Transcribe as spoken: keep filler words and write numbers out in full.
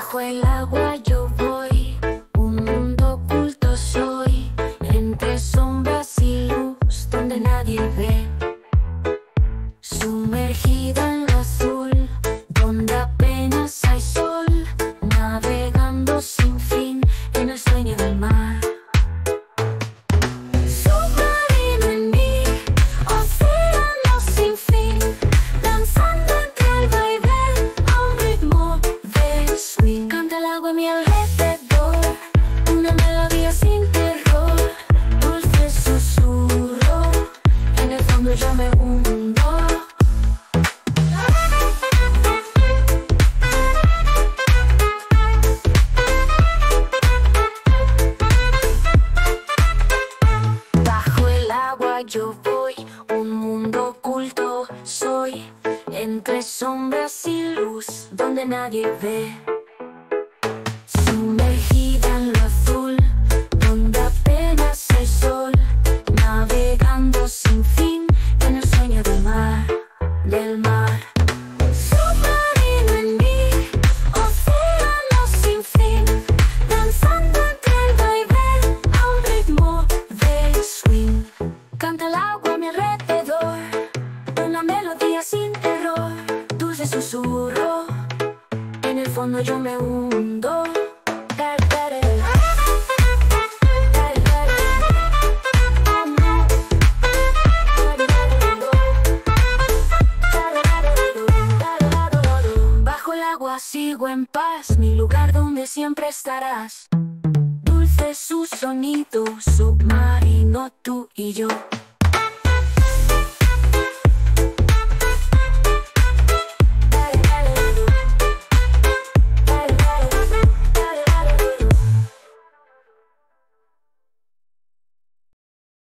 Bajo el agua yo voy, un mundo oculto soy, entre sombras y luz donde nadie ve. Sumergida en lo azul, donde apenas hay sol, navegando sin fin en el sueño del mar. Submarino en mí, océano sin fin, danzando entre el vaivén a un ritmo de swing. Canta el agua a mi alrededor, una melodía sin terror, dulce susurro, en el fondo yo me hundo. Yo voy, un mundo oculto soy, entre sombras y luz donde nadie ve. Sumergida en lo azul, donde apenas hay sol, navegando sin fin en el sueño del mar, del mar. Submarino en mí, océano sin fin, danzando entre el vaivén a un ritmo de swing. Canta el agua a mi alrededor, una melodía sin error, dulce susurro, en el fondo yo me hundo. Bajo el agua sigo en paz, mi lugar donde siempre estarás. Dulce su sonido, submarino tú y yo.